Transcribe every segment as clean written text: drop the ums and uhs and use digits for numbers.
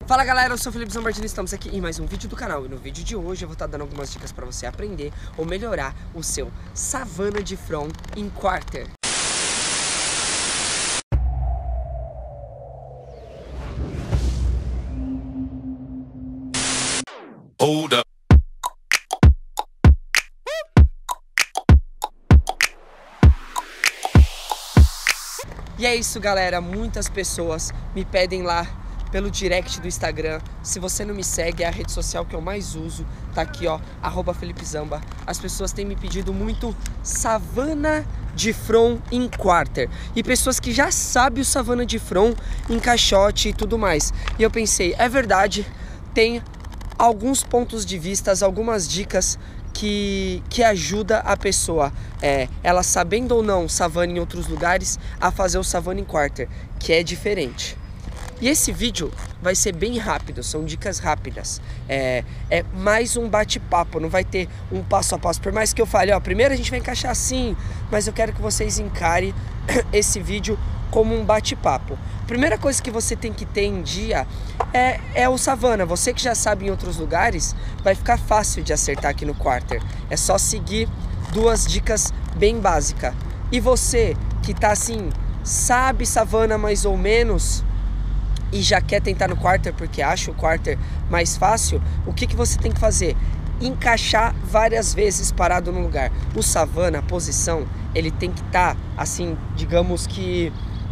Fala galera, eu sou o Felipe Zambartini, estamos aqui em mais um vídeo do canal. E no vídeo de hoje eu vou estar dando algumas dicas para você aprender ou melhorar o seu Savannah de From em quarter. Hold up. E é isso galera, muitas pessoas me pedem lá pelo direct do Instagram. Se você não me segue, é a rede social que eu mais uso, tá aqui ó, @FelipeZamba. As pessoas têm me pedido muito Savannah de From em quarter, e pessoas que já sabem o Savannah de From em caixote e tudo mais. E eu pensei, é verdade, tem alguns pontos de vista, algumas dicas que ajuda a pessoa, ela sabendo ou não Savannah em outros lugares, a fazer o Savannah em quarter, que é diferente. E esse vídeo vai ser bem rápido, são dicas rápidas, é mais um bate-papo, não vai ter um passo a passo. Por mais que eu fale, ó, primeiro a gente vai encaixar assim, mas eu quero que vocês encarem esse vídeo como um bate-papo. Primeira coisa que você tem que ter em dia é o Savannah. Você que já sabe em outros lugares, vai ficar fácil de acertar aqui no quarter. É só seguir duas dicas bem básicas. E você que tá assim, sabe Savannah mais ou menos e já quer tentar no quarter porque acha o quarter mais fácil, o que você tem que fazer? Encaixar várias vezes parado no lugar. O Savannah, a posição, ele tem que estar assim, digamos que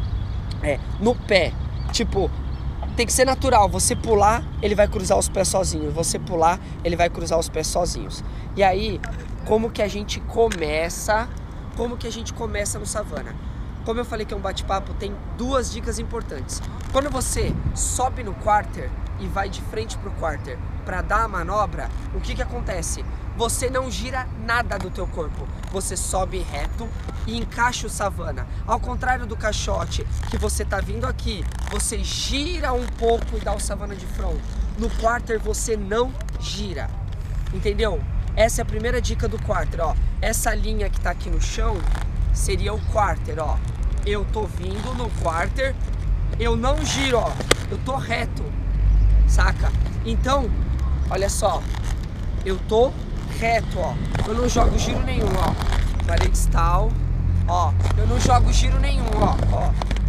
no pé, tipo, tem que ser natural. Você pular, ele vai cruzar os pés sozinho. Você pular, ele vai cruzar os pés sozinhos. E aí, como que a gente começa? Como que a gente começa no Savannah? Como eu falei que é um bate-papo, tem duas dicas importantes. Quando você sobe no quarter e vai de frente pro quarter para dar a manobra, o que acontece? Você não gira nada do teu corpo, você sobe reto e encaixa o Savannah. Ao contrário do caixote, que você tá vindo aqui, você gira um pouco e dá o Savannah de From. No quarter você não gira, entendeu? Essa é a primeira dica do quarter, ó. Essa linha que tá aqui no chão seria o quarter, ó. Eu tô vindo no quarter, eu não giro, ó. Eu tô reto, saca? Então, olha só, eu tô reto, ó. Eu não jogo giro nenhum, ó. Parede tal, ó. Eu não jogo giro nenhum, ó.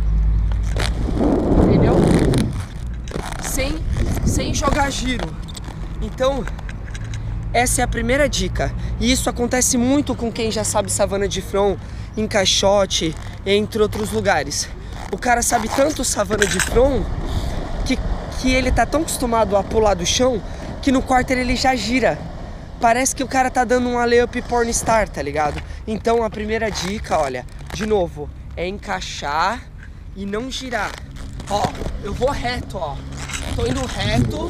Entendeu? Sem jogar giro. Então, essa é a primeira dica. E isso acontece muito com quem já sabe Savannah de From em caixote, entre outros lugares. O cara sabe tanto Savannah de From que ele tá tão acostumado a pular do chão que no quarter ele já gira. Parece que o cara tá dando um alley-up pornstar, tá ligado? Então a primeira dica, olha, de novo, é encaixar e não girar. Ó, eu vou reto, ó. Tô indo reto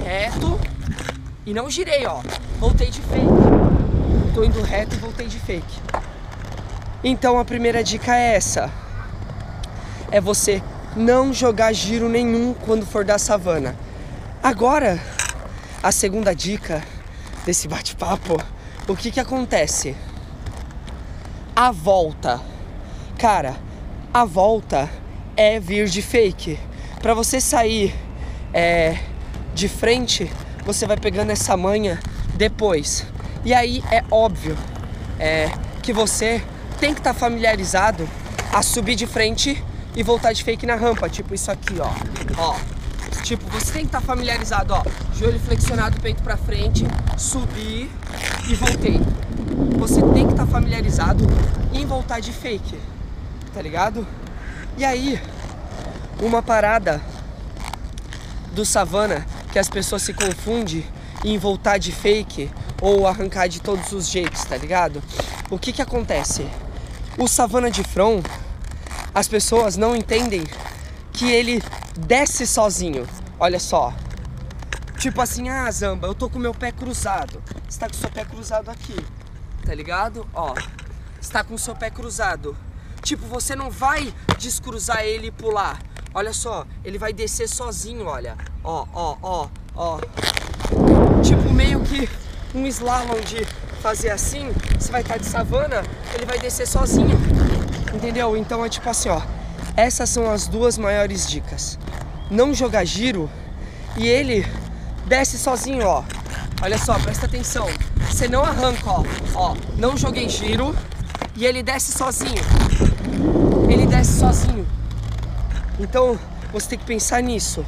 e não girei, ó. Voltei de fake. Tô indo reto e voltei de fake. Então a primeira dica é essa. É você não jogar giro nenhum quando for dar Savannah. Agora, a segunda dica desse bate-papo, o que acontece? A volta. Cara, a volta é vir de fake. Pra você sair de frente, você vai pegando essa manha depois. E aí é óbvio que você tem que estar familiarizado a subir de frente e voltar de fake na rampa, tipo isso aqui, ó. Tipo, você tem que estar familiarizado, ó. Joelho flexionado, peito pra frente, subir e voltei. Você tem que estar familiarizado em voltar de fake, tá ligado? E aí, uma parada do Savannah que as pessoas se confundem em voltar de fake ou arrancar de todos os jeitos, tá ligado? O que acontece? O Savannah de From, as pessoas não entendem que ele desce sozinho. Olha só. Tipo assim, ah, Zamba, eu tô com o meu pé cruzado. Você tá com o seu pé cruzado aqui, tá ligado? Ó, você tá com o seu pé cruzado. Tipo, você não vai descruzar ele e pular. Olha só, ele vai descer sozinho, olha. Ó. Tipo, meio que um slalom de fazer assim, você vai estar de Savannah, ele vai descer sozinho, entendeu? Então é tipo assim, ó, essas são as duas maiores dicas. Não jogar giro e ele desce sozinho, ó. Olha só, presta atenção. Você não arranca, ó. Não joguei giro e ele desce sozinho. Ele desce sozinho. Então, você tem que pensar nisso.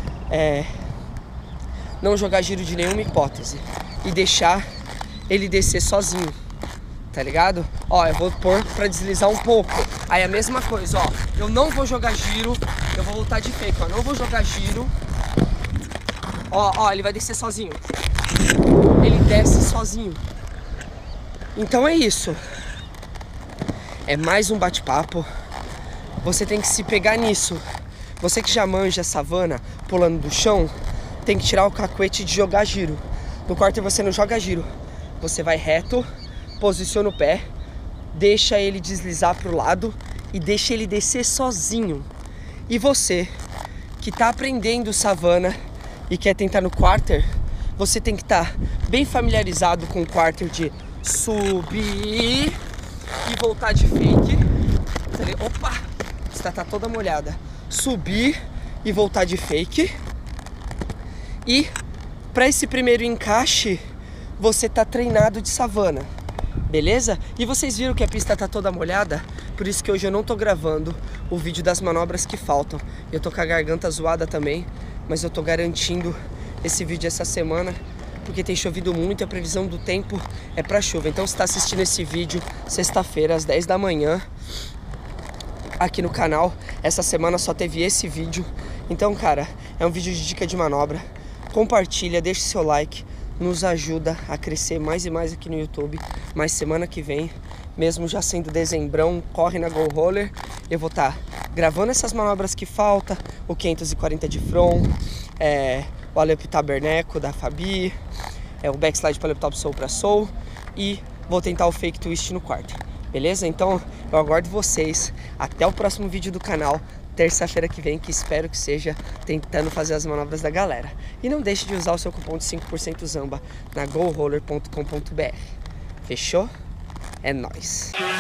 Não jogar giro de nenhuma hipótese e deixar ele descer sozinho, tá ligado? Ó, eu vou pôr pra deslizar um pouco. Aí a mesma coisa, ó. Eu não vou jogar giro, eu vou voltar de fake, ó. Não vou jogar giro. Ó, ele vai descer sozinho. Ele desce sozinho. Então é isso. É mais um bate-papo. Você tem que se pegar nisso. Você que já manja savana, pulando do chão, tem que tirar o cacuete de jogar giro. No quarter você não joga giro. Você vai reto, posiciona o pé, deixa ele deslizar pro lado e deixa ele descer sozinho. E você que tá aprendendo savana e quer tentar no quarter, você tem que estar bem familiarizado com o quarter de subir e voltar de fake. Opa, está toda molhada. Subir e voltar de fake. E para esse primeiro encaixe, você tá treinado de savana, beleza? E vocês viram que a pista tá toda molhada, por isso que hoje eu não tô gravando o vídeo das manobras que faltam. Eu tô com a garganta zoada também, mas eu tô garantindo esse vídeo essa semana, porque tem chovido muito e a previsão do tempo é pra chuva. Então você tá assistindo esse vídeo sexta-feira às 10 da manhã, aqui no canal. Essa semana só teve esse vídeo. Então, cara, é um vídeo de dica de manobra. Compartilha, deixa seu like, nos ajuda a crescer mais e mais aqui no YouTube. Mas semana que vem, mesmo já sendo dezembrão, corre na Go Roller, eu vou estar gravando essas manobras que falta, o 540 de front, o Alepo Taberneco da Fabi, o backslide para Alepo Top Soul para Soul, e vou tentar o fake twist no quarto, beleza? Então eu aguardo vocês até o próximo vídeo do canal, terça-feira que vem, que espero que seja tentando fazer as manobras da galera. E não deixe de usar o seu cupom de 5% Zamba na goroller.com.br. Fechou? É nóis!